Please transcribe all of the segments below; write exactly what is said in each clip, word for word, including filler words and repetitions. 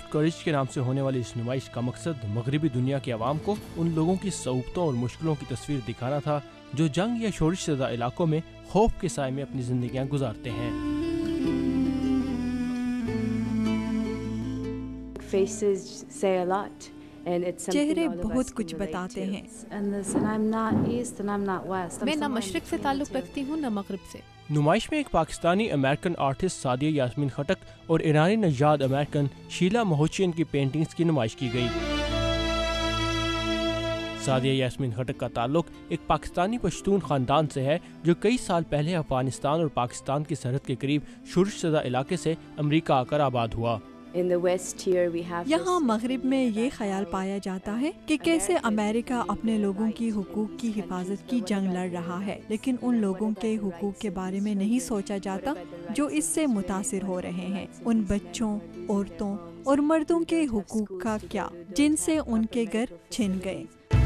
करेज के नाम से होने वाली इस नुमाइश का मकसद मगरबी दुनिया के अवाम को उन लोगों की सऊबतों और मुश्किलों की तस्वीर दिखाना था जो जंग या शोरिश ज़दा इलाकों में खौफ के साए में अपनी जिंदगियां गुजारते हैं। चेहरे बहुत कुछ बताते हैं। मैं न मशरिक से ताल्लुक़ रखती हूँ न मगरिब से। नुमाइश में एक पाकिस्तानी अमेरिकन आर्टिस्ट सादिया यास्मीन खटक और ईरानी नजाद अमेरिकन शीला महूचियन की पेंटिंग्स की नुमाइश की गई। सादिया यास्मीन खटक का ताल्लुक एक पाकिस्तानी पश्तून खानदान से है जो कई साल पहले अफगानिस्तान और पाकिस्तान की सरहद के करीब शोरिश ज़दा इलाके से अमेरिका आकर आबाद हुआ। यहाँ मगरिब में ये ख्याल पाया जाता है कि कैसे अमेरिका अपने लोगों की हुकूक की हिफाजत की जंग लड़ रहा है, लेकिन उन लोगों के हुकूक के बारे में नहीं सोचा जाता जो इससे मुतासिर हो रहे हैं। उन बच्चों, औरतों और मर्दों के हुकूक का क्या जिनसे उनके घर छिन गए।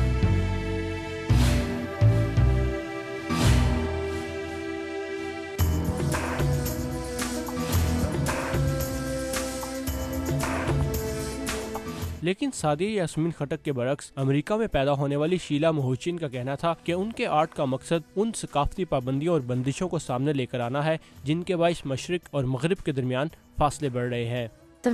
लेकिन सादिया यास्मीन खटक के बरक्स अमेरिका में पैदा होने वाली शीला महूचिन का कहना था कि उनके आर्ट का मकसद उन सकाफती पाबंदियों और बंदिशों को सामने लेकर आना है जिनके बाइस मशरिक और मगरिब के दरमियान फासले बढ़ रहे हैं।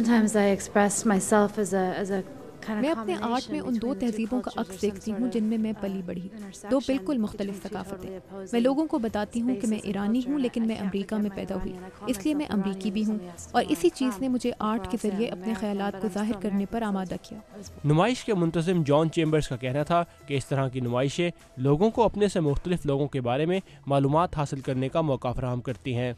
मैं अपने आर्ट में उन दो तहजीबों का अक्स देखती हूँ जिनमें मैं पली बढ़ी, दो बिल्कुल मुख्तलिफ सकाफतें। मैं लोगों को बताती हूँ कि मैं ईरानी हूँ लेकिन मैं अमेरिका में पैदा हुई, इसलिए मैं अमेरिकी भी हूँ, और इसी चीज़ ने मुझे आर्ट के ज़रिए अपने ख्यालात को ज़ाहिर करने पर आमादा किया। नुमाइश के मुंतज़िम जॉन चेम्बर्स का कहना था कि इस तरह की नुमाइशें लोगों को अपने से मुख्तलिफ लोगों के बारे में मालूमात हासिल करने का मौका फराहम करती हैं।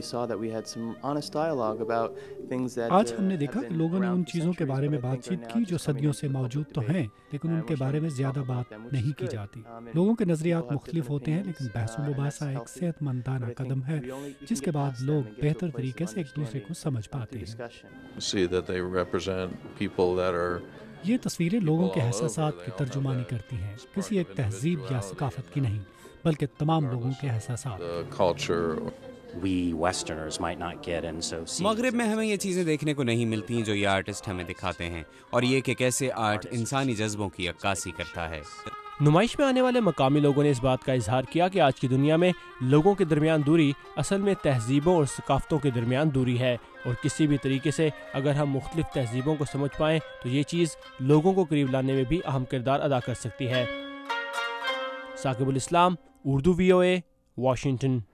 आज हमने देखा कि लोगों ने उन चीज़ों के बारे में बातचीत की जो सदियों से मौजूद तो हैं, लेकिन उनके बारे में ज़्यादा बात नहीं की जाती। लोगों के नज़रियात मुख्तलिफ होते हैं, लेकिन बहस मुबासा एक सेहतमंदाना कदम है जिसके बाद लोग बेहतर तरीके से एक दूसरे को समझ पाते हैं। ये तस्वीरें लोगों के एहसासात की तर्जुमानी करती हैं, किसी एक तहजीब या सकाफत की नहीं, बल्कि तमाम लोगों के एहसासात। मगरिब में हमें ये चीज़ें देखने को नहीं मिलती जो ये आर्टिस्ट हमें दिखाते हैं, और ये कि कैसे आर्ट इंसानी जज्बों की अक्कासी करता है। नुमाइश में आने वाले मकामी लोगों ने इस बात का इजहार किया कि आज की दुनिया में लोगों के दरमियान दूरी असल में तहजीबों और सकाफतों के दरमियान दूरी है, और किसी भी तरीके से अगर हम मुख्तलिफ तहजीबों को समझ पाएँ तो ये चीज़ लोगों को करीब लाने में भी अहम किरदार अदा कर सकती है। Saqib-ul-Islam, Urdu V O A, Washington.